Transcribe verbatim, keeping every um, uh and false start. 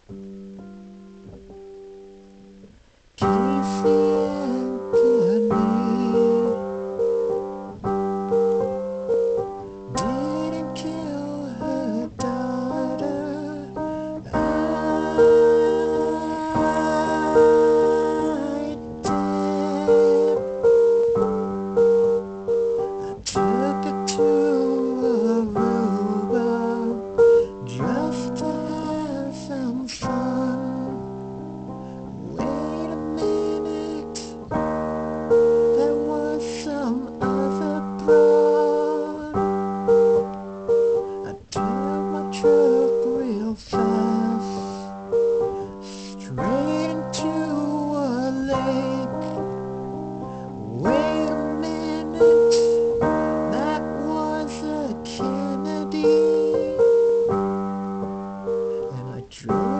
Casey Anthony didn't kill her daughter. I did. I took her to Aruba just to have some fun. Wait a minute, there was some other broad. I turned my truck real fast, straight into a lake. Wait a minute, that was a Kennedy. And I drove